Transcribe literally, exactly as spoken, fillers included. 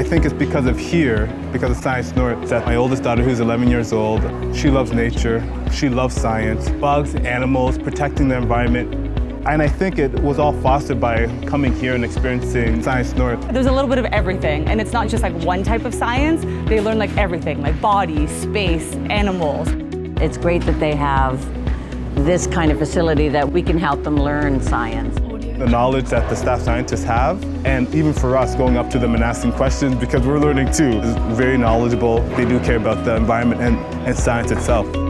I think it's because of here, because of Science North, that my oldest daughter, who's eleven years old, she loves nature, she loves science, bugs, animals, protecting the environment. And I think it was all fostered by coming here and experiencing Science North. There's a little bit of everything, and it's not just like one type of science. They learn like everything, like body, space, animals. It's great that they have this kind of facility that we can help them learn science. The knowledge that the staff scientists have, and even for us going up to them and asking questions, because we're learning too, is very knowledgeable. They do care about the environment and, and science itself.